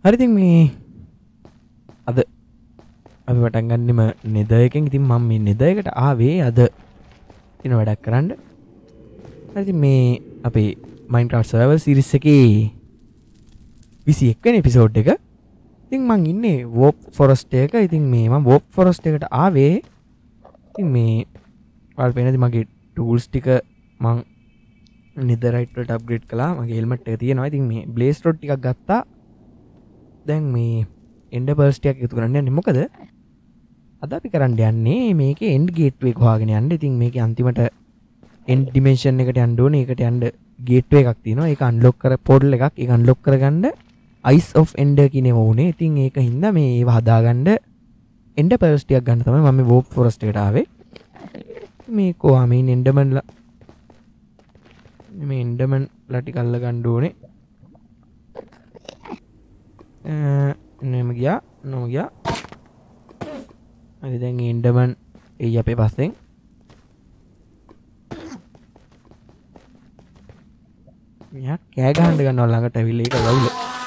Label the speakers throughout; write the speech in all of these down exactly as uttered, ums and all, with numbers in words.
Speaker 1: හරි ඉතින් මේ අද අපි පටන් ගන්නෙම නෙදර් එකෙන්. ඉතින් මම මේ නෙදර් එකට ආවේ අද දින වැඩක් කරන්න. හරි ඉතින් මේ අපේ Minecraft server series එකේ විසි එක් වෙනි එපිසෝඩ් එක. ඉතින් මං ඉන්නේ Warp Forest එක. ඉතින් මේ මම Warp Forest එකට ආවේ. ඉතින් මේ ඔයාලට පේනද මගේ tools ටික මං netherite වලට upgrade කළා. මගේ helmet එක තියෙනවා. ඉතින් මේ blaze rod ටිකක් ගත්තා. දැන් මේ ender pearls ටිකක් එකතු කරන්න යන්නේ. මොකද අද අපි කරන්න යන්නේ මේකේ end gateway එක හොයාගෙන යන්න. ඉතින් මේකේ අන්තිමට end dimension එකට යන්න ඕනේ. ඒකට යන්න gateway එකක් තියෙනවා. ඒක unlock කර portal එකක්. ඒක unlock කරගන්න Eyes of Ender කියන ඒවා උනේ. ඉතින් ඒක හින්දා මේ ඒවා හදාගන්න ender pearls ටිකක් ගන්න තමයි මම මේ Warp Forest එකට ආවේ. මේ කොහා මේ enderman ලා මේ enderman ලා ටික අල්ල ගන්න ඕනේ. අ නෙම ගියා නෝ ගියා. හරි දැන් enderman එයි අපේ පස්සෙන්. මෙයා කෑ ගහන්න ගන්නවා ළඟට ඇවිල්ලා ඒක වවුල.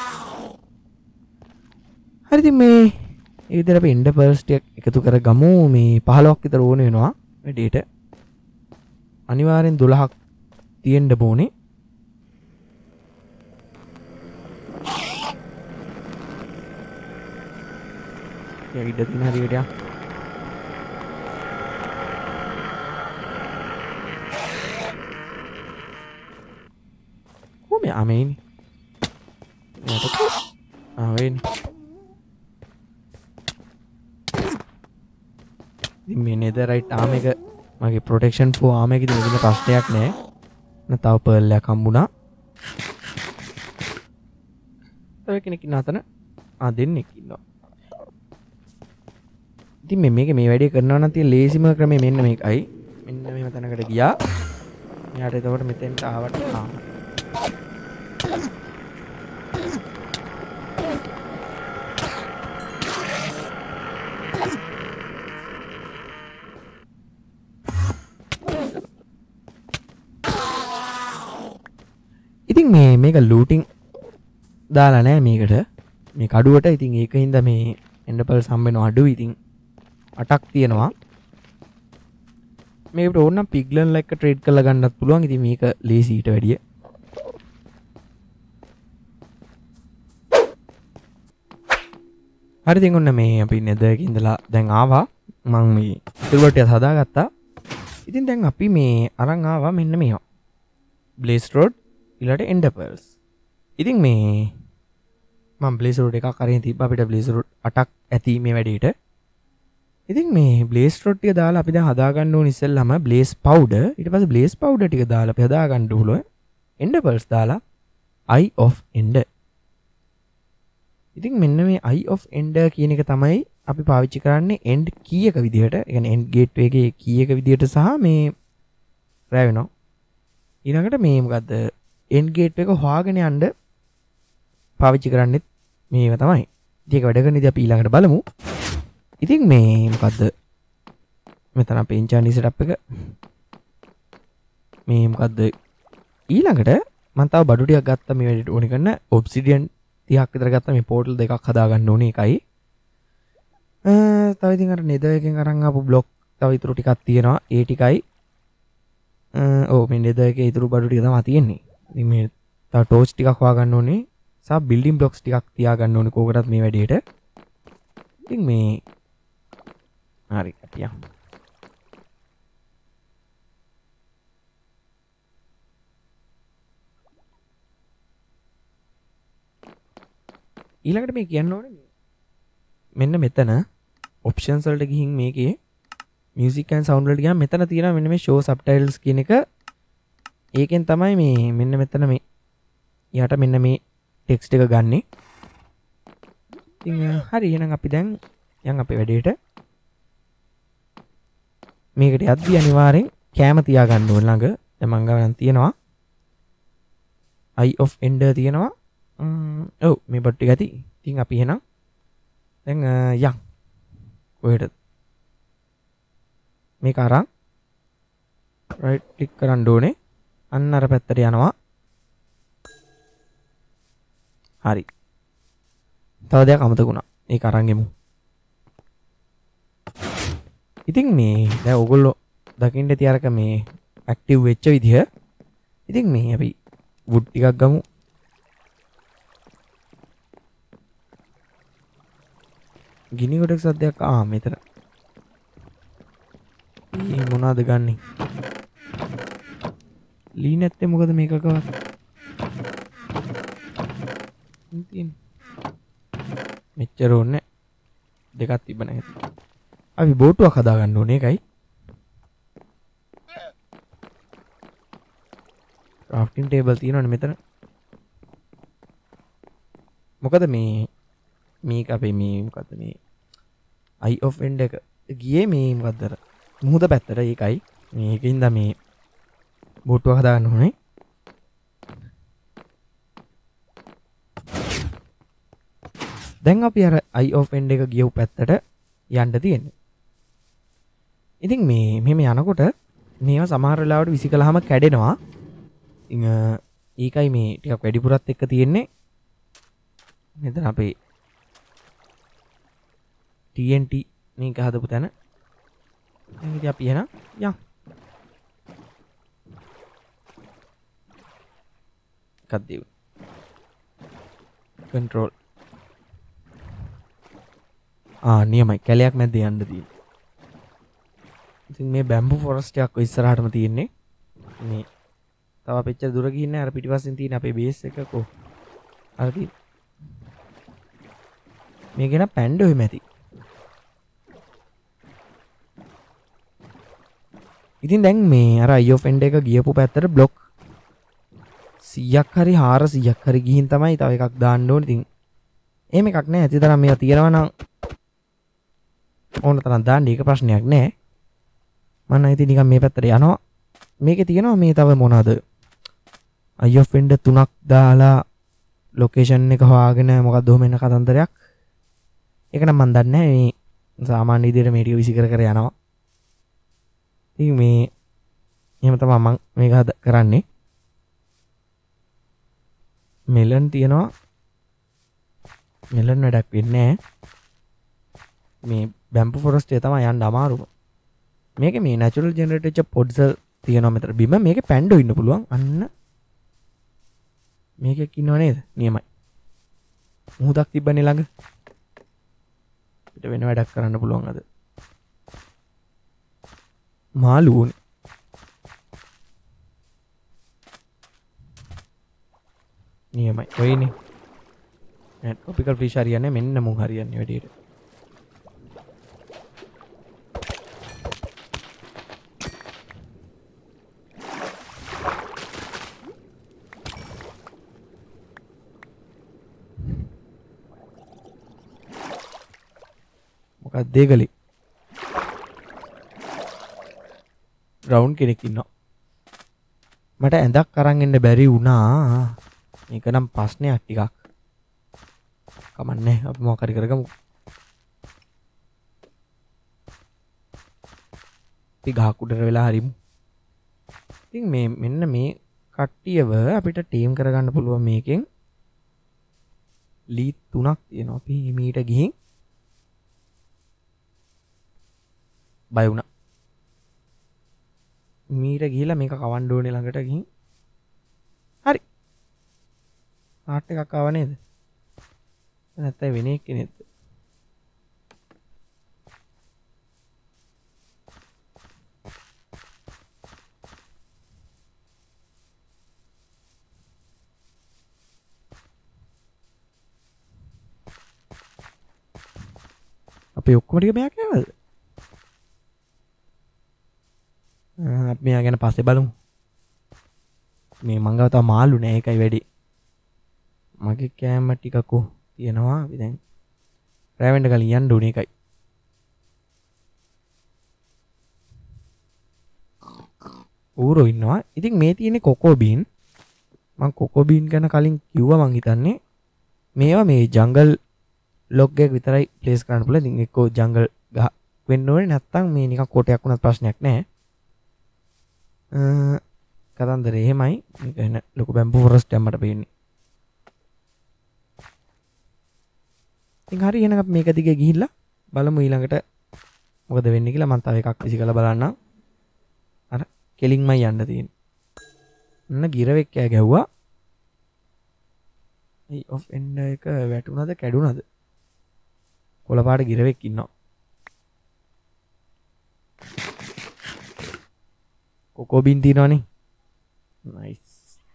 Speaker 1: හරි ඉතින් මේ ඒ විදිහට අපි ender pearls ටික එකතු කරගමු. මේ පහළොවක් විතර ඕන වෙනවා වැඩේට. අනිවාර්යෙන් දොළහක් තියෙන්න ඕනේ. යා ඉඩ තියෙන හරියට යා. කොහොම ආමේනි. යට ආවෙන්. ඉතින් මේ netherite arm එක මගේ protection for arm එකේ තියෙන කිසිම ප්‍රශ්නයක් නැහැ. නැත්නම් තව pearl එකක් හම්බුණා. තව කෙනෙක් ඉන්න අතන ආ දෙන්නෙක් ඉන්නවා. ඉතින් මේ මේක මේ වැඩේ කරනවා නම් තියෙන ලේසිම ක්‍රමය මෙන්න මේකයි. මෙන්න මෙහෙම තැනකට ගියා. මෙයාට එතකොට මෙතෙන්ට ආවට ආ. ඉතින් මේ මේක looting දාලා නැහැ මේකට. මේ කඩුවට. ඉතින් ඒකින්ද මේ ender pearls හම්බෙනවා අඩුයි. ඉතින් අටක් තියෙනවා. මේකට ඕන නම් piglin like එක trade කරලා ගන්නත් පුළුවන්. ඉතින් මේක ලේසි ඊට වැඩිය. හරි ඉතින් ඔන්න මේ අපි nether එකේ ඉඳලා දැන් ආවා. මම මේ silver ටික හදාගත්තා. ඉතින් දැන් අපි මේ අරන් ආවා මෙන්න මේවා. blaze rod ඊළඟට ender pearls. ඉතින් මේ මම blaze rod එකක් අරගෙන තිබ්බා. අපිට blaze rod අටක් ඇති මේ වැඩේට. ඉතින් මේ blaze rod ටික දාලා අපි දැන් හදා ගන්න ඕනේ ඉස්සෙල්ලාම blaze powder. ඊට පස්සේ blaze powder ටික දාලා අපි හදා ගන්න ඕනේ ender pearls දාලා eye of ender. ඉතින් මෙන්න මේ eye of ender කියන එක තමයි අපි පාවිච්චි කරන්නේ end key එක විදිහට. ඒ කියන්නේ end gateway එකේ key එක විදිහට සහ මේ රෑ වෙනවා. ඊළඟට මේ මොකද්ද end gateway එක හොයාගෙන යන්න පාවිච්චි කරන්නේ මේක තමයි. ඉතින් ඒක වැඩ කරන ඉතින් අපි ඊළඟට බලමු. ඉතින් මේ මොකද්ද මෙතන අපේ enchant setup එක මේ මොකද්ද ඊළඟට මම තව බඩු ටිකක් ගත්තා මේ වැඩේට ඕනේ කරන obsidian තිහක් විතර ගත්තා. මේ portal දෙකක් හදා ගන්න ඕනේ එකයි. අ තව ඉතින් අර nether එකෙන් අරන් ආපු block තව ඉතුරු ටිකක් තියෙනවා. ඒ ටිකයි අ ඔව් මේ nether එකේ ඉතුරු බඩු ටික තමයි තියෙන්නේ. ඉතින් මේ තව torch ටිකක් හොයා ගන්න ඕනේ. සහ building blocks ටිකක් තියා ගන්න ඕනේ කෝකටත් මේ වැඩේට. ඉතින් මේ හරි කටියා. ඊළඟට මේ කියන්න ඕනේ මෙන්න මෙතන options වලට ගිහින් මේකේ music and sound වලට ගියාම මෙතන තියෙනවා මෙන්න මේ show subtitles කියන එක. ඒකෙන් තමයි මේ මෙන්න මෙතන මේ යට මෙන්න මේ text එක ගන්නෙ. ඉතින් හරි එහෙනම් අපි දැන් යන් අපේ වැඩේට. මේකට යද්දි අනිවාර්යෙන් කැම තියා ගන්න ඕන ළඟ. දැන් මං ගාවන් තියෙනවා eye of ender තියෙනවා. ඔව් මේ බට් ටික ඇති. ඉතින් අපි එහෙනම් දැන් යන් කොහෙටද මේක අරන් right click කරන්න ඕනේ. අන්න අර පැත්තට යනවා. හරි. තව දෙයක් අමතක වුණා. ඒක අරන් ගෙමු. ඉතින් මේ දැන් ඔයගොල්ලෝ දකින්න ඇති අරක මේ ඇක්ටිව් වෙච්ච විදිහ. ඉතින් මේ අපි වුඩ් ටිකක් ගමු. ගිනි ගොඩක් සද්දයක් ආ මෙතන. ඊ මොනවද ගන්නෙ? ලී නැත්තේ මොකද මේකකවත්? ඉතින් මෙච්චර ඕනේ දෙකක් තිබ්බ නැහැ. අපි බෝට්ටුවක් හදා ගන්න ඕනේ ඒකයි. ක්‍රාෆ්ටින් ටේබල් තියෙනවනේ මෙතන. මොකද මේ මේක අපේ මේ මොකද්ද මේ අයි ඔෆ් එන්ඩ් එක ගියේ මේ මොකද්ද අර මුහුද පැත්තට ඒකයි. මේකින්ද මේ බෝට්ටුවක් හදා ගන්න ඕනේ. දැන් අපි අර අයි ඔෆ් එන්ඩ් එක ගියපු පැත්තට යන්න තියෙන්නේ. ඉතින් මේ මෙහෙම යනකොට මේවා සමහර වෙලාවට විසි කළාම කැඩෙනවා. ඉතින් ඒකයි මේ ටිකක් වැඩිපුරත් එක්ක තියෙන්නේ. මෙතන අපේ ටී එන් ටී මේක හදපු තැන. ඉතින් අපි එන යම් කද්දේ කන්ට්‍රෝල් ආ නියමයි කැලයක් මැද්ද යන්න තියෙන්නේ. ඉතින් මේ බැම්බු ෆොරස්ට් එකක් ඉස්සරහටම තියෙන්නේ. මේ තව අපෙච්චර දුර ගිහින් නැහැ. අර පිටිපස්සෙන් තියෙන අපේ බේස් එක කො. අර තියෙන. මේක න පැන්ඩෝ එමෙති. ඉතින් දැන් මේ අර අයි ඔෆ් එන්ඩ් එක ගියපු පැත්තට බ්ලොක් සීයක් හරි හාරසීයක් හරි ගිහින් තමයි තව එකක් දාන්න ඕනේ. ඉතින් එහෙම එකක් නැහැ. ඇති තරම් මේවා තියෙනවා නම් ඕන තරම් දාන්න ඒක ප්‍රශ්නයක් නැහැ. මම ඉතින් නිකන් මේ පැත්තට යනවා. මේකේ තියෙනවා මේ තව මොනවද? අයි ඔෆ් එන්ඩ් තුනක් දාලා ලොකේෂන් එක හොයාගෙන මොකක්ද ඔහම එන කතන්දරයක්. ඒක නම් මම දන්නේ නැහැ. මේ සාමාන්‍ය විදිහට මේ ටික විසි කර කර යනවා. ඉතින් මේ එහෙම තමයි මම මේක හද කරන්නේ. මෙලන් තියනවා. මෙලන් වැඩක් වෙන්නේ නැහැ. මේ බැම්බු ෆොරස්ට් එක තමයි යන්න අමාරුම. මේක මේ නැචරල් ජෙනරේට් වෙච්ච පොඩ්ස් තියෙනවා මෙතන බිම. මේකේ පැන්ඩෝ ඉන්න පුළුවන්. අන්න මේකෙක් ඉන්නව නේද? නියමයි. මුහුදක් තිබ්බනේ ළඟ. පිට වෙන වැඩක් කරන්න පුළුවන් අද. මාළුවනේ. නියමයි. ඔයනේ. නෑ ටොපිකල් ෆිෂ් හරියන්නේ මෙන්න මුන් හරියන්නේ වැඩියට. මොකක්ද දෙගලි? බ්‍රවුන් කෙනෙක් ඉන්නවා. මට ඇඳක් අරන් එන්න බැරි වුණා. මේක නම් ප්‍රශ්නයක් ටිකක්. කමන්නේ අපි මොකක් හරි කරගමු. අපි ගහක් උඩට වෙලා හරිමු. ඉතින් මේ මෙන්න මේ කට්ටියව අපිට ටීම් කරගන්න පුළුවන් මේකෙන්. ලීඩ් තුනක් තියෙනවා. අපි මීට ගිහින් බය වුණා. මීට ගිහිල්ලා මේක කවන්න ඕනේ ළඟට ගිහින්. හරි. ආට් එකක් ආව නේද? නැත්නම් වෙන කෙනෙක්ද? අපි ඔක්කොම ටික මෙයා කියවද? අපි මෙයා ගැන පස්සේ බලමු. මේ මං ගාව තව මාළු නෑ ඒකයි වැඩි. මගේ කෑම ටිකකෝ තියෙනවා. අපි දැන් රැවෙන්න කලින් යන්න ඕනේ ඒකයි. ඌරෝ ඉන්නවා. ඉතින් මේ තියෙන්නේ කොකෝ බීන්. මං කොකෝ බීන් ගැන කලින් කිව්වා මං හිතන්නේ මේවා මේ ජංගල් ලොග් එක විතරයි ප්ලේස් කරන්න පුළුවන්. ඉතින් එක්කෝ ජංගල් ගහ වෙන්න ඕනේ නැත්තම් මේ නිකන් කොටයක් වුණත් ප්‍රශ්නයක් නැහැ. අ කතන්දරේ එහෙමයි. මේක එන ලොකු බැම්බු ෆොරස්ට් එකක් මට පේන්නේ. ඉතින් හරි එහෙනම් අපි මේක දිගේ ගිහිල්ලා බලමු ඊළඟට මොකද වෙන්නේ කියලා. මම තව එකක් විසි කරලා බලන්නම්. අර කෙලින්මයි යන්න තියෙන්නේ. අන්න ගිරවෙක් කෑ ගැහුවා. ඒ ඔෆ් එන්ඩ් එක වැටුණාද කැඩුණාද? කොළ පාට ගිරවෙක් ඉන්නවා. කොකෝ බින් තියනවනේ. නයිස්.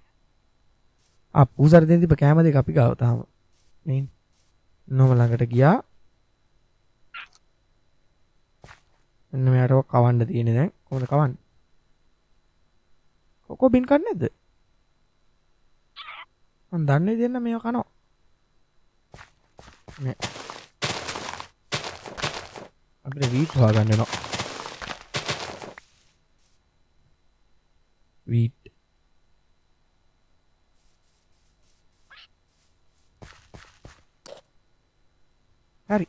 Speaker 1: ආ පූසාර දෙන්න තිබ්බ කැම දෙක අපි ගාව තාම. මේ නෝම ළඟට ගියා. එන්න මෙයාට කවන්න තියෙන්නේ දැන්. කොහොමද කවන්නේ? කොකෝ බින් කන්නේ නැද්ද? මම දන්නේ දෙන්න මේව කනවා. නේ. අපිට වීට් හොයාගන්න වෙනවා. වීට්. හරි.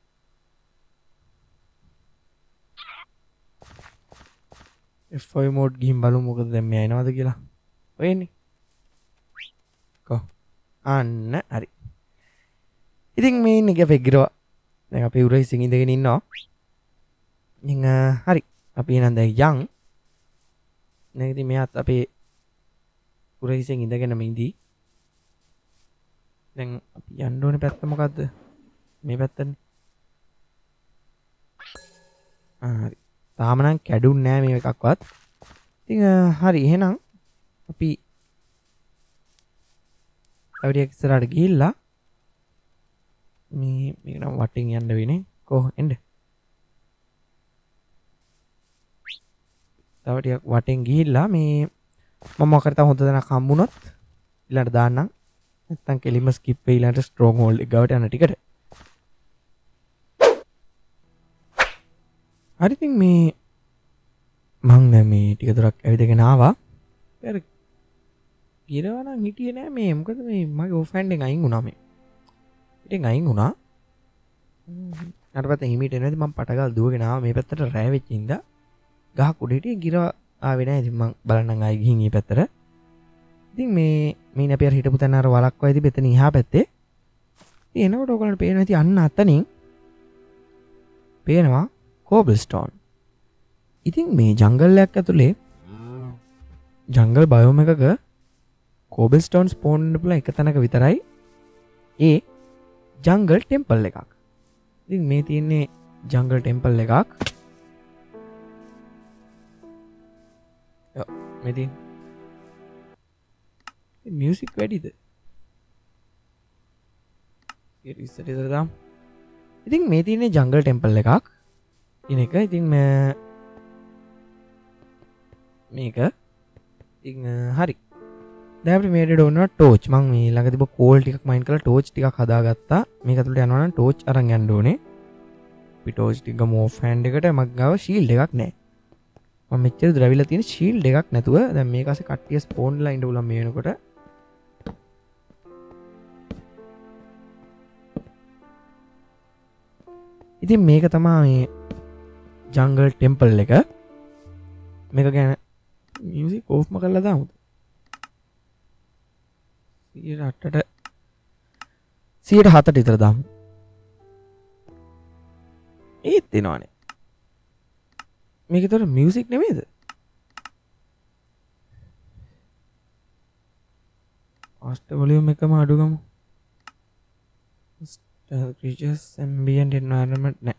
Speaker 1: එෆ් ෆයිව් මෝඩ් ගිහින් බලමු මොකද දැන් මේ එනවද කියලා. ඔය එන්නේ. කො. අන්න හරි. ඉතින් මේ ඉන්නේ අපේ ගිරව. දැන් අපි උරහිසින් ඉඳගෙන ඉන්නවා. ඉතින් හරි. අපි එහෙනම් දැන් යන්. දැන් ඉතින් මෙයාත් අපේ උරහිසින් ඉඳගෙනම ඉඳී. දැන් අපි යන්න ඕනේ පැත්ත මොකද්ද? මේ පැත්තනේ. හරි. තාම නම් කැඩුන්නේ නැහැ මේ එකක්වත්. ඉතින් හරි එහෙනම් අපි අවුරියක් ඉස්සරහට ගිහිල්ලා මේ මේක නම් වටින් යන්න වෙන්නේ. කොහ එන්න. තව ටිකක් වටින් ගිහිල්ලා මේ මම මොකකට හොඳ දණක් හම්බුනොත් ඊළඟට දාන්නම්. නැත්තම් කෙලිම ස්කිප් වෙයි ඊළඟට ස්ට්‍රෝං හෝල්ඩ් එක ගාවට යන ටිකට. හරි ඉතින් මේ මං දැන් මේ ටික දුරක් ඇවිදගෙන ආවා. අර ගිරවා නම් හිටියේ නෑ මේ මොකද මේ මගේ ඕෆ් හෑන්ඩ් එක අයින් වුණා මේ. ඉතින් අයින් වුණා. අර පැත්තෙන් හිමීට එනවාද මම පටගල් දුවගෙන ආවා මේ පැත්තට රෑ වෙච්ච ඉඳා. ගහක් උඩ හිටියේ ගිරවා ආවේ නෑ. ඉතින් මං බලන්නම් ආයි ගිහින් මේ පැත්තට. ඉතින් මේ මේ අපි අර හිටපු තැන අර වලක් වයිදි මෙතන ඉහා පැත්තේ. ඉතින් එනකොට ඔයගොල්ලන්ට පේනවා ඉතින් අන්න අතනින් පේනවා කෝබල්ස්ටෝන්. ඉතින් මේ ජංගල් එකක් ඇතුලේ ජංගල් බයෝම් එකක කෝබල්ස්ටෝන් ස්පෝන් වෙන්න පුළුවන් එක තැනක විතරයි. ඒ ජංගල් ටෙම්පල් එකක්. ඉතින් මේ තියෙන්නේ ජංගල් ටෙම්පල් එකක්. යෝ මේ තියෙන මියුසික් වැඩිද? ඒක ඉස්සරට ඉතර දාමු. ඉතින් මේ තියෙන්නේ ජංගල් ටෙම්පල් එකක්. ඉතින් එක ඉතින් මේක ඉතින් හරි. දැන් අපිට මේකට ඕන ටෝච්. මම මේ ළඟ තිබ්බ කෝල් ටිකක් මයින් කරලා ටෝච් ටිකක් හදාගත්තා. මේක ඇතුළට යනවා නම් ටෝච් අරන් යන්න ඕනේ. අපි ටෝච් ටික මෝෆ් හෑන්ඩ් එකට මගේ ගාව ෂීල්ඩ් එකක් නැහැ. මම මෙච්චර දුර ඇවිල්ලා තියෙන ෂීල්ඩ් එකක් නැතුව දැන් මේක ASCII කට්ටිය ස්පෝන් වෙලා ඉඳ උලම් මේ වෙනකොට. ඉතින් මේක තමයි මේ ජංගල් ටෙම්පල් එක. මේක ගැන මියුසික් ඕෆ්ම කරලා දාමුද? සියයට අටට සියයට හතට විතර දාමු. ඒත් දෙනවනේ. මේක තොර මියුසික් නෙමෙයිද? ෆාස්ට් වොලියුම් එකම අඩු ගමු. creatures ambient environment නෑ.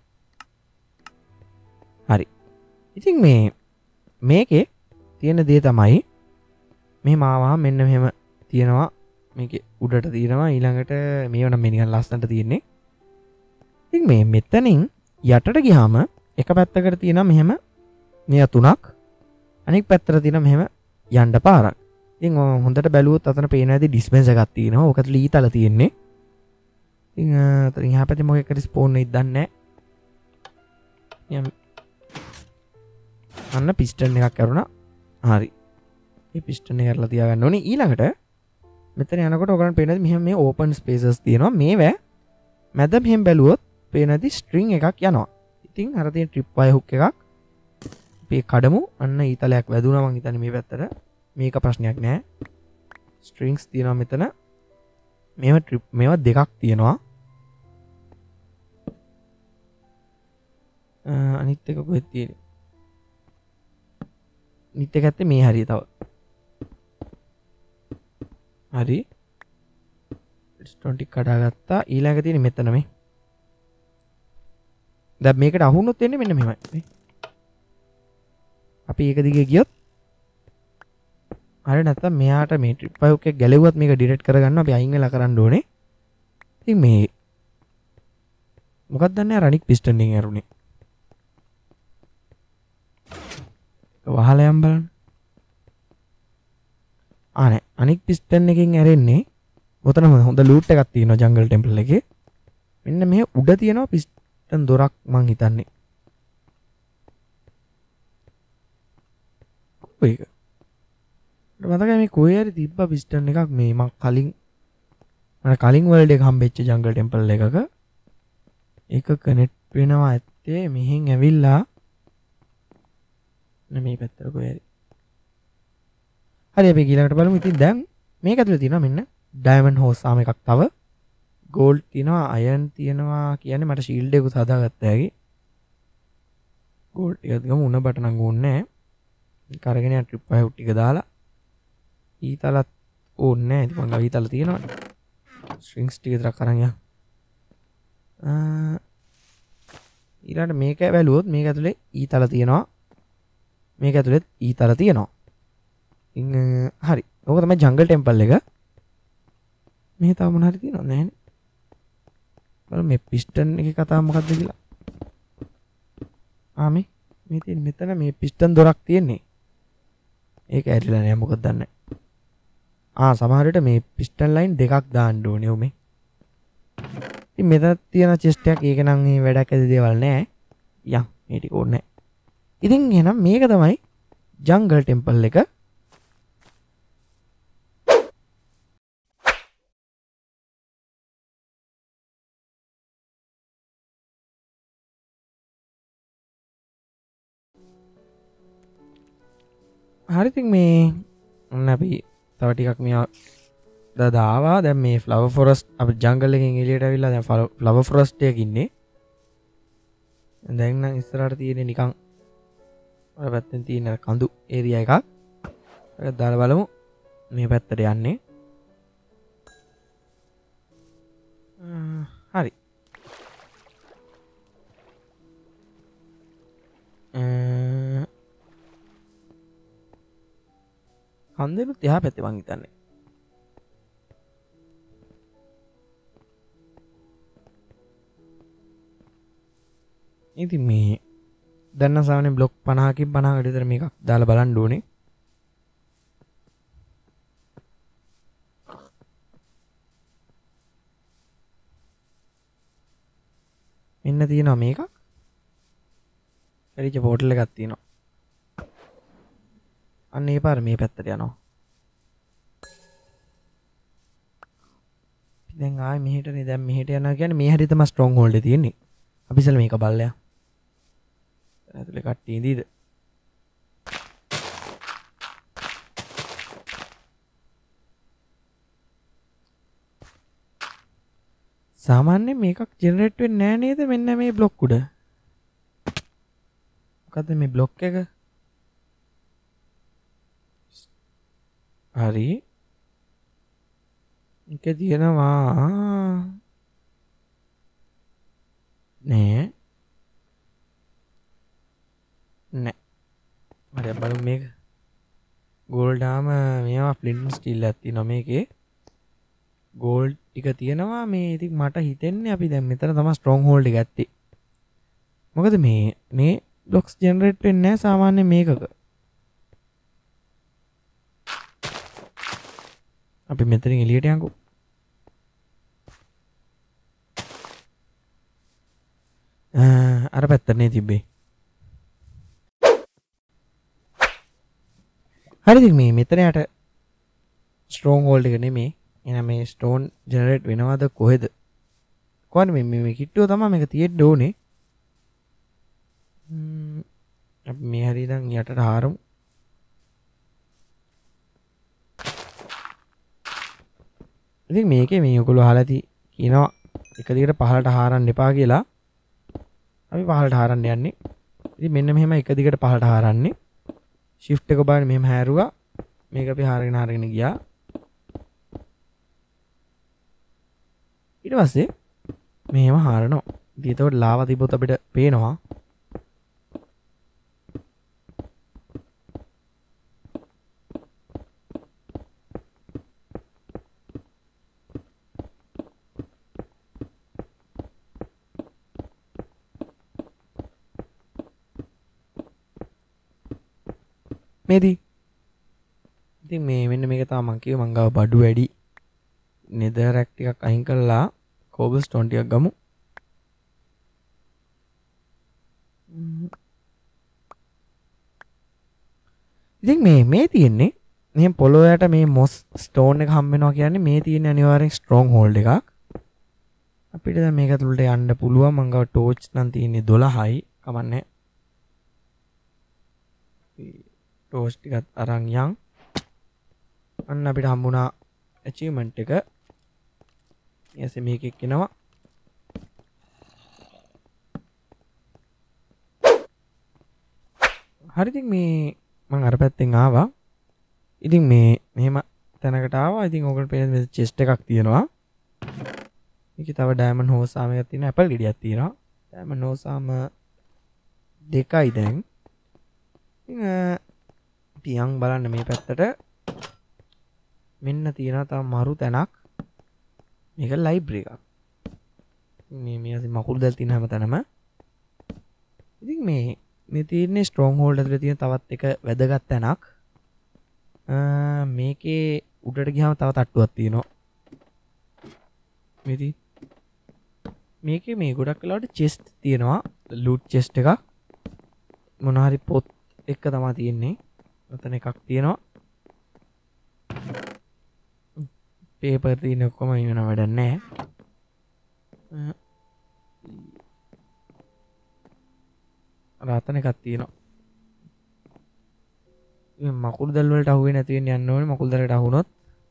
Speaker 1: හරි. ඉතින් මේ මේකේ තියෙන දේ තමයි මේ මාවා මෙන්න මෙහෙම තියෙනවා. මේකේ උඩට තියෙනවා ඊළඟට මේව නම් මේ නිකන් ලස්සනට තියෙන්නේ. ඉතින් මේ මෙතනින් යටට ගියාම එක පැත්තකට තියෙනවා මෙහෙම මෙය තුනක්. අනිත් පැත්තට තියෙනවා මෙහෙම යන්න පාරක්. ඉතින් හොඳට බැලුවොත් අතන පේන ඇති ඩිස්පෙන්ස් එකක් තියෙනවා. ඕක ඇතුළේ ඊතල තියෙන්නේ. ඉතින් අතන එහා පැත්තේ මොකෙක්ද ස්පෝන් වෙයිද දන්නේ නැහැ. අන්න පිස්ටන් එකක් කරුණා. හරි. මේ පිස්ටන් එක කරලා තියාගන්න ඕනේ. ඊළඟට මෙතන යනකොට ඔයගලන්ට පේනද මෙහෙම මේ ඕපන් ස්පේසස් තියෙනවා. මේවා මැද මෙහෙම බැලුවොත් පේනදි ස්ට්‍රින්ග් එකක් යනවා. ඉතින් අර තියෙන ට්‍රිප් වයර් හුක් එකක් අපි කඩමු. අන්න ඊතලයක් වැදුනා මං හිතන්නේ මේ පැත්තට. මේක ප්‍රශ්නයක් නෑ. ස්ට්‍රින්ග්ස් තියෙනවා මෙතන. මේවා ට්‍රිප් මේවා දෙකක් තියෙනවා. අනිත් එක කොහෙද තියෙන්නේ? අනිත් එක ඇත්තේ මේ හරිය තව. හරි. ස්ටෝන් ටික කඩාගත්තා. ඊළඟ තියෙන්නේ මෙතන මේ. දැන් මේකට අහුනොත් එන්නේ මෙන්න මෙහෙමයි. අපි ඒක දිගේ ගියොත් හරි නැත්තම් මෙයාට මේ ට්‍රිප් ෆයිව් එක ගැලෙව්වත් මේක ඩිලීට් කරගන්න අපි අයින් වෙලා කරන්න ඕනේ. ඉතින් මේ මොකක්ද දන්නේ අර අනික් පිස්ටන් එකෙන් ඇරුනේ. වහලා යම් බලන්න. ආ නෑ අනික් පිස්ටන් එකෙන් ඇරෙන්නේ ඔතන හොඳ ලූට් එකක් තියෙනවා ජංගල් ටෙම්පල් එකේ. මෙන්න මේ උඩ තියෙනවා පිස්ටන් දොරක් මං හිතන්නේ. ඔයක. මතකයි මේ කොහේ හරි තිබ්බ පිස්ටන් එකක් මේ මං කලින් මම කලින් වර්ල්ඩ් එක හම්බෙච්ච ජංගල් ටෙම්පල් එකක. ඒක කනෙක්ට් වෙනවා ඇත්තේ මෙහෙන් ඇවිල්ලා මේ පැත්තට කොහේ හරි. හරි අපි ඊළඟට බලමු. ඉතින් දැන් මේක ඇතුලේ තියෙනවා මෙන්න ඩයමන්ඩ් හෝස් ආම එකක් තව. ගෝල්ඩ් තියෙනවා, අයර්න් තියෙනවා කියන්නේ මට ෂීල්ඩ් එකකුත් හදාගත්තා හැකි. ගෝල්ඩ් ටිකත් ගමු උණ බට නම් ඕනේ නැහැ. කරගෙන යන ට්‍රිප් ෆයිව් ටික දාලා ඊතලත් ඕනේ නැහැ. ඉතින් මං ගාව ඊතල තියෙනවා. ස්ට්‍රින්ග්ස් ටික විතරක් අරන් යන්න. ඊළඟට මේක බැලුවොත් මේක ඇතුලේ ඊතල තියෙනවා. මේක ඇතුලේ ඊතල තියෙනවා. ඉතින් හරි. ඕක තමයි ජංගල් ටෙම්පල් එක. මේ තව මොන හරි තියෙනවද නැහැනේ. බලමු මේ පිස්ටන් එකේ කතාව මොකක්ද කියලා. ආ මේ මේ තියෙන මෙතන මේ පිස්ටන් දොරක් තියෙන්නේ. ඒක ඇරිලා නෑ මොකද දන්නේ. ආ සමහර විට මේ පිස්ටන් ලයින් දෙකක් දාන්න ඕනේ උමේ. ඉතින් මෙතන තියෙන චෙස්ට් එකක් ඒක නම් මේ වැඩක් ඇති දේවල් නෑ. යන් මේ ටික ඕනේ නෑ. ඉතින් එහෙනම් මේක තමයි ජංගල් ටෙම්පල් එක. හරි ඉතින් මේ ඔන්න අපි තව ටිකක් මෙයා දාවා. දැන් මේ ෆ්ලවර් ෆොරස්ට් අපි ජංගල් එකෙන් එළියට ඇවිල්ලා දැන් ෆ්ලවර් ෆොරස්ට් එකක ඉන්නේ. දැන් නම් ඉස්සරහට තියෙන්නේ නිකන් අර පැත්තෙන් තියෙන කඳු ඒරියා එකක්. ඒක දාලා බලමු මේ පැත්තට යන්නේ. හරි. කන්දෙනුත් එහා පැත්තේ මං හිතන්නේ. ඉතින් මේ දැන් සාමාන්‍යයෙන් බ්ලොක් පනහකින් පනහකට විතර මේකක් දාලා බලන්න ඕනේ. මෙන්න තියෙනවා මේකක්. එරිච පෝටල් එකක් තියෙනවා. අන්න ඒ පාර මේ පැත්තට යනවා. දැන් ආයේ මෙහෙටනේ දැන් මෙහෙට යනවා කියන්නේ මේ හැරි තමයි ස්ට්‍රොං හෝල්ඩ් එක තියෙන්නේ. අපි ඉස්සෙල්ලා මේක බලලා. ඇතුලේ කට්ටිය ඉඳීද? සාමාන්‍යයෙන් මේකක් ජෙනරේට් වෙන්නේ නැහැ නේද මෙන්න මේ බ්ලොක් උඩ. මොකද්ද මේ බ්ලොක් එක? හරි. ඒක තියෙනවා නෑ නෑ. හරි බලමු මේක. ගෝල්ඩ් ආම මේවා ෆ්ලින්ට් ස්ටිල් එකක් තියෙනවා මේකේ. ගෝල්ඩ් ටික තියෙනවා මේ. ඉතින් මට හිතෙන්නේ අපි දැන් මෙතන තමයි ස්ට්‍රොං හෝල්ඩ් එක ඇත්තේ. මොකද මේ මේ බ්ලොක්ස් ජෙනරේට් වෙන්නේ නැහැ සාමාන්‍ය මේකක. අපි මෙතනින් එළියට යන්කෝ. අර පැත්තනේ තිබ්බේ. හරි ඉතින් මේ මෙතන යට ස්ට්‍රෝං හෝල්ඩ් එක නෙමෙයි. එහෙනම් මේ ස්ටෝන් ජෙනරේට් වෙනවද කොහෙද? කොහොමද මේ මේ කිට්ටුව තමයි මේක තියෙන්න ඕනේ. අපි මේ හරිය නම් යටට හාරමු. ඉතින් මේකේ මේ ඔයගොල්ලෝ අහලා ඇති කියනවා එක දිගට පහළට හාරන්න එපා කියලා. අපි පහළට හරන්න යන්නේ. ඉතින් මෙන්න මෙහෙම එක දිගට පහළට හරන්නේ. shift එක බලන්න මෙහෙම හැරුවා. මේක අපි හරගෙන හරගෙන ගියා. ඊට පස්සේ මෙහෙම හරනවා. ඉතින් ඒතකොට ලාවා තිබ්බොත් අපිට පේනවා. මේදී ඉතින් මේ මෙන්න මේක තමයි මං කිව්වේ මං ගාව බඩු වැඩි netherrack ටිකක් අයින් කරලා cobblestone ටිකක් ගමු. ඉතින් මේ මේ තියෙන්නේ මේ පොළොවට මේ මොස් ස්ටෝන් එක හම්බ වෙනවා කියන්නේ මේ තියෙන අනිවාර්යෙන් ස්ට්‍රොං හෝල්ඩ් එකක්. අපිට දැන් මේක තුලට යන්න පුළුවන්. මං ගාව ටෝච් නම් තියෙන්නේ දොළහයි. කමන්නේ. ටෝච් ටිකත් අරන් යන්. අන්න අපිට හම්බුණා achievement එක. ඊයස මේක එක්කිනවා. හරි ඉතින් මේ මම අර පැත්තෙන් ආවා. ඉතින් මේ මෙහෙම තැනකට ආවා. ඉතින් ඕකට පේන මේ chest එකක් තියෙනවා. මේකේ තව diamond හෝසාම එකක් තියෙනවා. apple ගෙඩියක් තියෙනවා. diamond හෝසාම දෙකයි දැන්. ඉතින් ටියන් බලන්න මේ පැත්තට මෙන්න තියෙනවා තව මරු තැනක්. මේක ලයිබ්‍රරි එකක්. මේ මේ අසින් මකුළු දැල් තියෙන හැම තැනම. ඉතින් මේ මේ තියෙන්නේ ස්ට්‍රොං හෝල්ඩ් ඇතුලේ තියෙන තවත් එක වැදගත් තැනක්. මේකේ උඩට ගියාම තව තට්ටුවක් තියෙනවා. මේදී මේකේ මේ ගොඩක් වෙලාවට chest තියෙනවා. loot chest එකක්. මොන හරි පොත් එක තමයි තියෙන්නේ. ඔතන එකක් තියෙනවා. පේපර් තියෙන ඔක්කොම ඉන්න වැඩක් නැහැ. රාතන එකක් තියෙනවා. මේ මකුළු දැල් වලට අහුවේ නැති වෙන්න යන්න ඕනේ. මකුළු දැලට අහුනොත්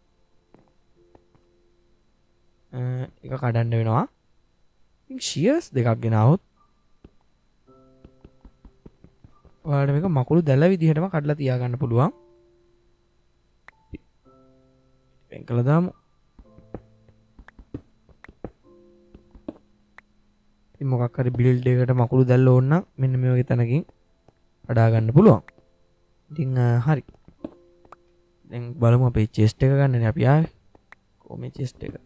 Speaker 1: ඒක කඩන්න වෙනවා. ඉතින් shears දෙකක් ගෙනාවොත් ඔයාලට මේක මකුළු දැල විදිහටම කඩලා තියාගන්න පුළුවන්. වෙන් කළා දාමු. ඉතින් මොකක් හරි බිල්ඩ් එකකට මකුළු දැල්ල ඕන නම් මෙන්න මේ වගේ තැනකින් කඩා ගන්න පුළුවන්. ඉතින් හරි. දැන් බලමු අපේ chest එක ගන්නනේ අපි ආවේ. කොහොමද chest එක?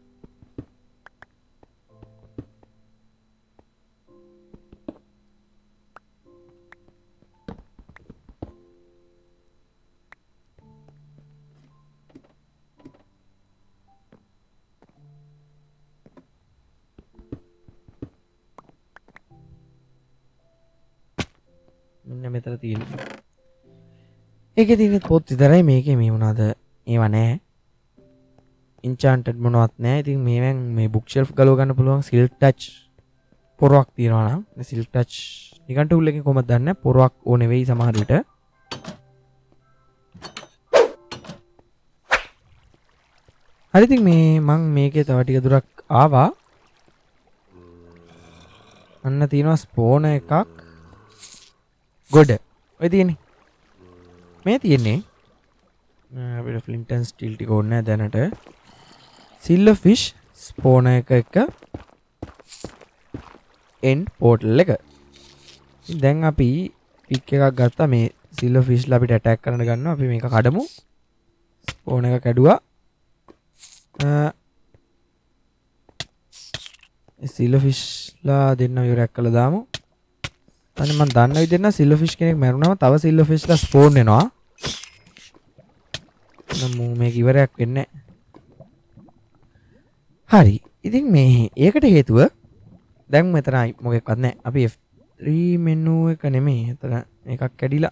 Speaker 1: මෙන්න මෙතන තියෙනවා. ඒකේ තියෙන පොත් විතරයි මේකේ මේ මොනවාද? ඒවා නැහැ. enchanted මොනවත් නැහැ. ඉතින් මේවෙන් මේ book shelf ගලව ගන්න පුළුවන් silk touch පොරවක් තියෙනවා නම් මේ silk touch නිකන් tool එකකින් කොහොමද දන්නේ? පොරවක් ඕනේ වෙයි සමහර විට. හරි ඉතින් මේ මම මේකේ තව ටික දුරක් ආවා. අන්න තියෙනවා ස්පෝන එකක්. ගොඩ ඔය තියෙන්නේ මේ තියෙන්නේ අපිට ෆ්ලින්ට් ඇන්ඩ් ස්ටිල් ටික ඕනේ දැනට. සිල්වර් ෆිෂ් ස්පෝන එක එක එන්ඩ් පෝටල් එක. දැන් අපි පික් එකක් ගත්තා. මේ සිල්වර් ෆිෂ්ලා අපිට ඇටැක් කරන්න ගන්නවා. අපි මේක කඩමු. ස්පෝන එක කැඩුවා. සිල්වර් ෆිෂ්ලා දෙන්න ඉවරයක් කළා දාමු. අනේ මම දන්න විදිහට නම් සිල්වර් ෆිෂ් කෙනෙක් මැරුණාම තව සිල්වර් ෆිෂ්ලා ස්පෝන් වෙනවා. නම් මේක ඉවරයක් වෙන්නේ නැහැ. හරි. ඉතින් මේ ඒකට හේතුව දැන් මෙතන මොකෙක්වත් නැහැ. අපි F three menu එක නෙමෙයි. එතන එකක් කැඩිලා.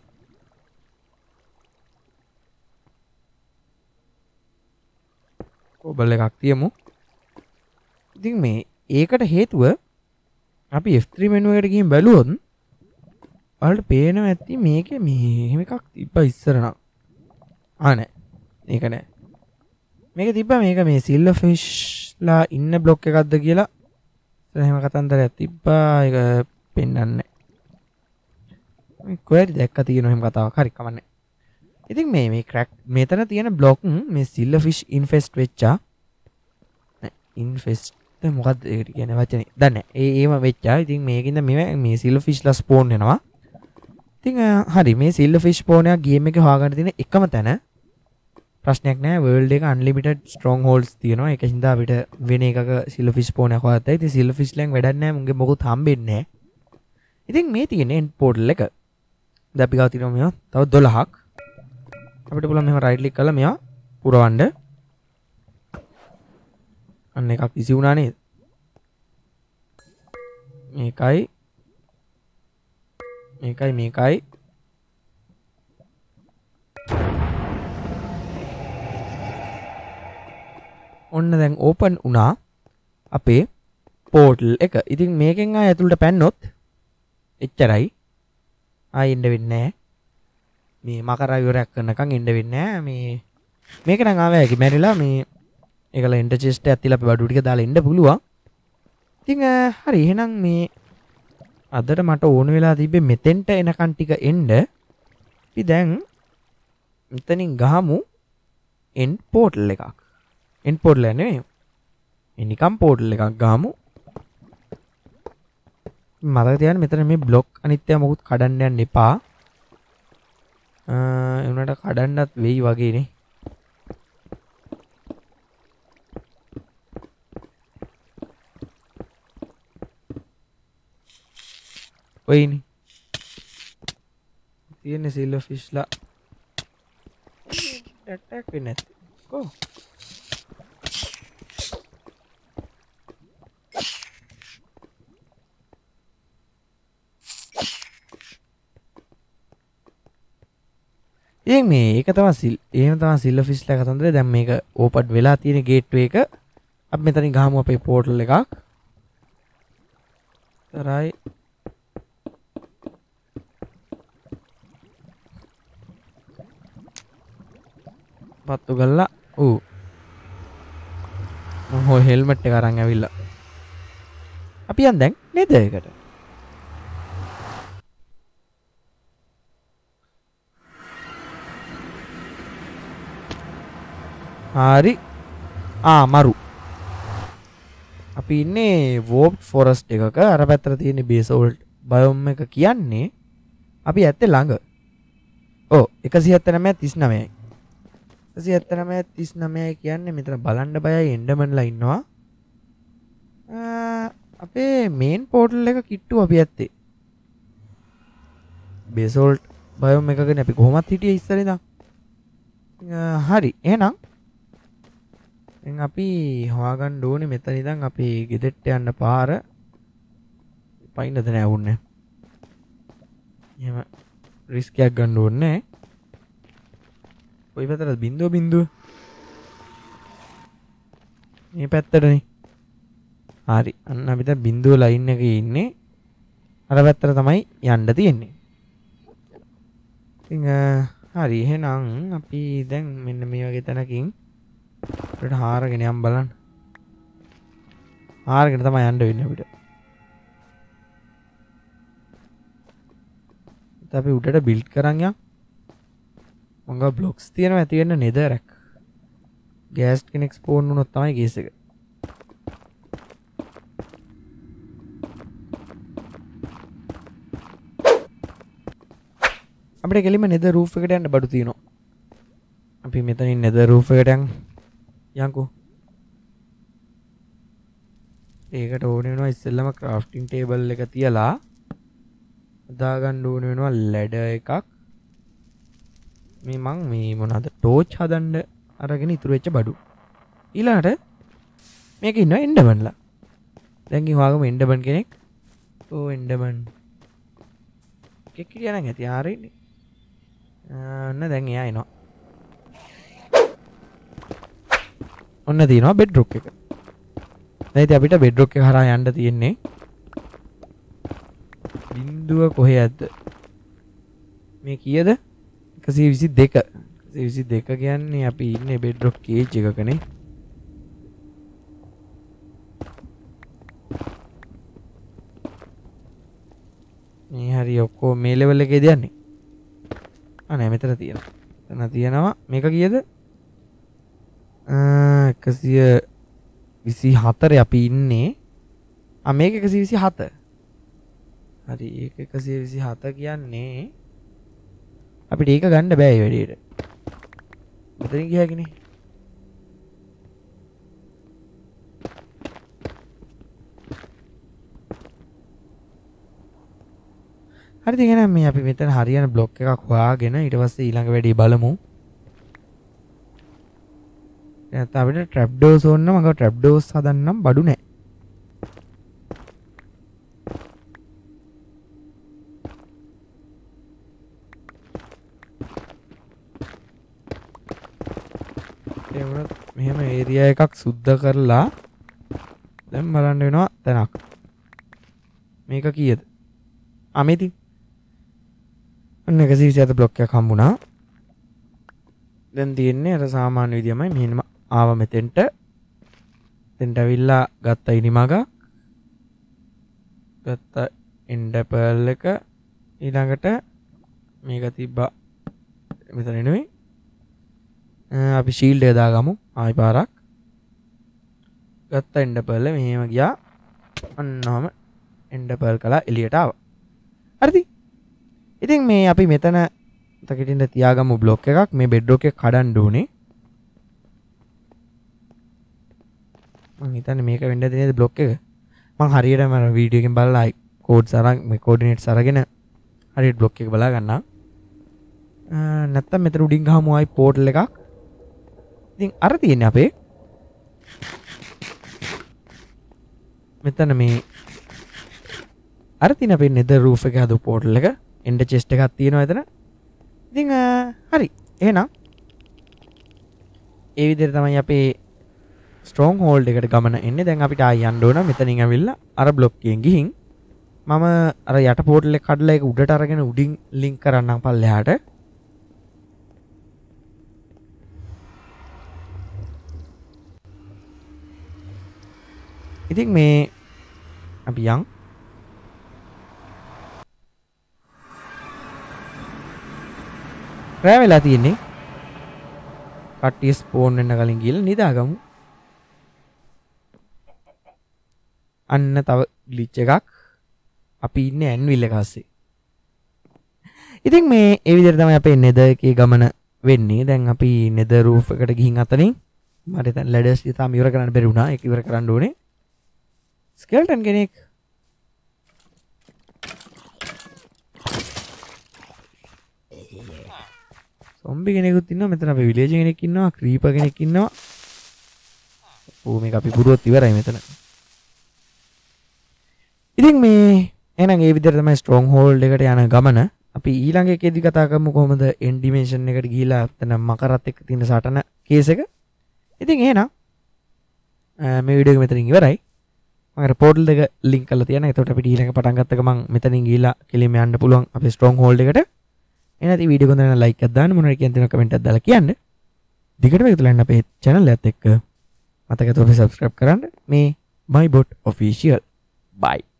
Speaker 1: කොබල් එකක් තියමු. ඉතින් මේ ඒකට හේතුව අපි F three menu එකට ගිහින් බැලුවොත් ඔයාලට පේනවා ඇති මේකේ මෙහෙම එකක් තිබ්බා ඉස්සර නම්. ආ නෑ. මේක නෑ. මේක තිබ්බා මේක මේ සිල්වර් ෆිෂ්ලා ඉන්න බ්ලොක් එකක්ද කියලා එහෙම කතන්දරයක් තිබ්බා. ඒක පෙන්වන්නේ. මේ කොහෙද දැක්ක තියෙන එහෙම කතාවක් හරි කමන්නේ. ඉතින් මේ මේ ක්‍රැක් මෙතන තියෙන බ්ලොක් මේ සිල්වර්ෆිෂ් ඉන්ෆෙස්ට් වෙච්චා. ඉන්ෆෙස්ට් මොකක්ද ඒකට කියන්නේ වචනේ. දන්නේ ඒ ඒම වෙච්චා. ඉතින් මේකින්ද මේ මේ සිල්වර්ෆිෂ්ලා ස්පෝන් වෙනවා. ඉතින් හරි මේ සිල්වර්ෆිෂ් ස්පෝන් එක ගේම් එකේ හොයාගන්න තියෙන එකම තැන ප්‍රශ්නයක් නෑ. වර්ල්ඩ් එක අන්ලිමිටඩ් ස්ට්‍රොංග හෝල්ඩ්ස් තියෙනවා. ඒක හින්දා අපිට වෙන එකක සිල්වර්ෆිෂ් ස්පෝන් එකක් හොයාගත්තා. ඉතින් සිල්වර්ෆිෂ් ලෙන් වැඩක් නෑ. මුන්ගේ මොකුත් හම්බෙන්නේ නෑ. ඉතින් මේ තියෙන එන්ඩ් පෝර්ටල් එක. දැන් අපි ගාව තියෙනවා මේවා තව දොළහක්. අපිට පුළුවන් මෙහෙම රයිට් ක්ලික් කරලා මේවා පුරවන්න. අන්න එකක් ඉසි වුණා නේද? මේකයි මේකයි මේකයි ඔන්න දැන් ඕපන් වුණා අපේ පෝර්ටල් එක. ඉතින් මේකෙන් ආය ඇතුළට පැන්නොත් එච්චරයි. ආයෙ ඉන්න වෙන්නේ නැහැ. මේ මකරා ඉවරයක් කරනකන් ඉන්න වෙන්නේ නැහැ. මේ මේක නම් ආවයි මැරිලා මේ ඒකලා එන්ටර් චෙස්ට් එකක් තියලා අපි බඩු ටික දාලා ඉන්න පුළුවන්. ඉතින් හරි එහෙනම් මේ අදට මට ඕන වෙලා තිබ්බේ මෙතෙන්ට එනකන් ටික එන්න. අපි දැන් මෙතනින් ගහමු එන්ඩ් පෝර්ටල් එකක්. එන්ඩ් පෝර්ටල් එක නෙමෙයි. මේ නිකම් පෝර්ටල් එකක් ගහමු. මතක තියාගන්න මෙතන මේ බ්ලොක් අනිත්‍ය මොකුත් කඩන්න යන්න එපා. අ ඒ උනට කඩන්නත් වෙයි වගේනේ. ඔයිනේ. තියෙන සිල්වර්ෆිෂ්ලා ඇටැක් වෙන්නේ නැති. කො ඉතින් මේ ඒක තමයි සිල් එහෙම තමයි සිල්වර්ෆිෂ්ලා කතන්දරේ. දැන් මේක ඕපන් වෙලා තියෙන ගේට්වේ එක අපි මෙතනින් ගහමු අපේ පෝර්ටල් එකක්. තරයි පත්තු ගල්ලා ඌ මම හොය හෙල්මට් එක අරන් ඇවිල්ලා අපි යන් දැන් නේද ඒකට. හරි ආ මරු අපි ඉන්නේ වෝප් ෆොරස්ට් එකක. අර පැත්තට තියෙන බේසෝල්ට් බයෝම් එක කියන්නේ අපි ඇත්තේ ළඟ. ඔව් එකසිය හැත්තෑ නවය තිස් නවයයි. එකසිය හැත්තෑ නවය තිස් නවයයි කියන්නේ මෙතන බලන්න බයයි එන්ඩර්මන්ලා ඉන්නවා. අපේ මේන් පෝර්ටල් එක කිට්ටු අපි ඇත්තේ. බේසෝල්ට් බයෝම් එකකනේ අපි කොහොමත් හිටියේ ඉස්සර ඉඳන්. හරි එහෙනම් දැන් අපි හොයාගන්න ඕනේ මෙතන ඉඳන් අපි ගෙදරට යන්න පාර පයින්නද නෑ වුන්නේ. එහෙම රිස්ක් එකක් ගන්න ඕනේ නෑ. කොයි පැත්තටද බින්දුව බින්දුව? මේ පැත්තටනේ. හරි. අන්න අපි දැන් බින්දුව ලයින් එකේ ඉන්නේ. අර පැත්තට තමයි යන්න තියෙන්නේ. ඉතින් හරි එහෙනම් අපි දැන් මෙන්න මේ වගේ තැනකින් අපිට හාරගෙන යම් බලන්න. හාරගෙන තමයි යන්න වෙන්නේ අපිට. ඉතින් අපි උඩට බිල්ඩ් කරන් යන්. මංගා බ්ලොක්ස් තියෙනවා ඇති වෙන්න නෙදරක්. ගෑස් කෙනෙක් ස්පෝන් වුණොත් තමයි කේස් එක. අපිට කෙලින්ම නෙදර් රූෆ් එකට යන්න බඩු තියෙනවා. අපි මෙතනින් නෙදර් රූෆ් එකට යන් යන්කෝ. ඒකට ඕනේ වෙනවා ඉස්සෙල්ලම ක්‍රාෆ්ටිං ටේබල් එක තියලා හදා ගන්න ඕනේ වෙනවා ලැඩර් එකක්. මේ මං මේ මොනවාද ටෝච් හදන්න අරගෙන ඉතුරු වෙච්ච බඩු. ඊළඟට මේක ඉන්නවා එන්ඩර්මන්ලා. දැන් ගිහ වගේම එන්ඩර්මන් කෙනෙක්. ඕ එන්ඩර්මන් කෙක් කිරියා නම් ඇති ආරෙන්නේ. ඔන්න දැන් එයා එනවා. ඔන්න තියෙනවා බෙඩ්රොක් එක. දැන් ඉතින් අපිට බෙඩ්රොක් එක හරහා යන්න තියෙන්නේ. බින්දුව කොහෙද? මේ කීයද? එකසිය විසි දෙක. එකසිය විසි දෙක කියන්නේ අපි ඉන්නේ බෙඩ්රොක් කේජ් එකකනේ. මේ හරි ඔක්කොම මේ ලෙවල් එකේද යන්නේ. ආ නෑ මෙතන තියෙනවා. එතන තියෙනවා මේක කීයද? එකසිය විසිහතර අපි ඉන්නේ. ආ මේක එකසිය විසිහත. හරි ඒක එකසිය විසිහත කියන්නේ අපිට ඒක ගන්න බෑ මේ වැඩේට. මෙතනින් ගියාකිනේ. හරි ඉතින් එහෙනම් මේ අපි මෙතන හරියන બ્લોක් එකක් හොයාගෙන ඊට පස්සේ ඊළඟ වැඩේ බලමු. නැත්නම් අපිට ට්‍රැප් ඩෝර්ස් ඕන නම් මම ට්‍රැප් ඩෝර්ස් හදන්නම් බඩු නැහැ. ඒ වුණත් මෙහෙම ඒරියා එකක් සුද්ධ කරලා දැන් බලන්න වෙනවා තැනක්. මේක කීයද? අමෙති ඔන්න එකසිය විසිහත බ්ලොක් එකක් හම්බුණා. දැන් තියෙන්නේ අර සාමාන්‍ය විදියමයි මෙහෙම ආව මෙතෙන්ට. එතෙන්ට ඇවිල්ලා ගත්ත ඉනිමග. ගත්ත එන්ඩ පර්ල් එක ඊළඟට මේක තිබ්බා මෙතන නෙවෙයි. අපි ෂීල්ඩ් එක දාගමු ආයි පාරක්. ගත්ත එන්ඩ පර්ල් මෙහෙම ගියා. අන්නම එන්ඩ පර්ල් කළා එළියට ආවා. හරිද? ඉතින් මේ අපි මෙතන තකිටින්ද තියාගමු බ්ලොක් එකක්. මේ බෙඩ්රොක් එක කඩන්න ඕනේ. මම හිතන්නේ මේක වෙන්න දෙන්නේ බ්ලොක් එක. මම හරියටම වීඩියෝ එකෙන් බලලා කෝඩ්ස් අරන් මේ කෝඩිනේට්ස් අරගෙන හරියට බ්ලොක් එක බලා ගන්නවා. නැත්තම් මෙතන උඩින් ගහමු ආයි පෝර්ටල් එකක්. ඉතින් අර තියෙන්නේ අපේ මෙතන මේ අර තියෙන අපේ නෙදර් රූෆ් එක හදපු පෝර්ටල් එක එන්ඩ් චෙස්ට් එකක් තියෙනවා එතන. ඉතින් හරි එහෙනම් ඒ විදිහට තමයි අපේ ස්ට්‍රෝං හෝල්ඩ් එකට ගමන එන්නේ. දැන් අපිට ආය යන්න ඕන මෙතනින් ඇවිල්ලා අර බ්ලොක් එකෙන් ගිහින් මම අර යට පෝර්ටල් එක කඩලා ඒක උඩට අරගෙන උඩින් ලින්ක් කරන්නම් පල්ලෙහාට. ඉතින් මේ අපි යන් රෑ වෙලා තියෙන්නේ. කට්ටිය ස්පෝන් වෙන්න කලින් ගිහලා නිදාගමු. අන්න තව ග්ලිච් එකක්. අපි ඉන්නේ ඇන්විල් එක ASCII. ඉතින් මේ ඒ විදිහට තමයි අපේ නෙදර් එකේ ගමන වෙන්නේ. දැන් අපි නෙදර් රූෆ් එකට ගිහින් අතනින් මට දැන් ලැඩර්ස් තාම ඉවර කරන්න බැරි වුණා. ඒක ඉවර කරන්න ඕනේ. ස්කෙල්ටන් කෙනෙක් සොම්බි කෙනෙකුත් ඉන්නවා. මෙතන අපේ විලේජ් කෙනෙක් ඉන්නවා. ක්‍රීපර් කෙනෙක් ඉන්නවා. ඕ මේක අපි පුරුවත් ඉවරයි මෙතන. ඉතින් මේ එහෙනම් ඒ විදිහට තමයි ස්ට්‍රෝං හෝල්ඩ් එකට යන ගමන. අපි ඊළඟ එකේදී කතා කරමු කොහොමද එන්ඩ් ඩිමෙන්ෂන් එකට ගිහිලා එතන මකරත් එක්ක තියෙන සටන කේස් එක. ඉතින් එහෙනම් මේ වීඩියෝ එක මෙතනින් ඉවරයි. මම අර පෝර්ටල් එක ලින්ක් කරලා තියනවා. එතකොට අපිට ඊළඟ පටන් ගත්ත ගමන් මෙතනින් ගිහිලා කෙලින්ම යන්න පුළුවන් අපේ ස්ට්‍රෝං හෝල්ඩ් එකට. එහෙනම් මේ වීඩියෝ එක හොඳ නම් ලයික් එකක් දාන්න, මොනවා කියන තියෙනවා කමෙන්ට් එකක් දාලා කියන්න. දිගටම එකතු වෙන්න අපේ channel එකත් එක්ක මතක තෝරලා subscribe කරන්න. මේ my bot official. Bye.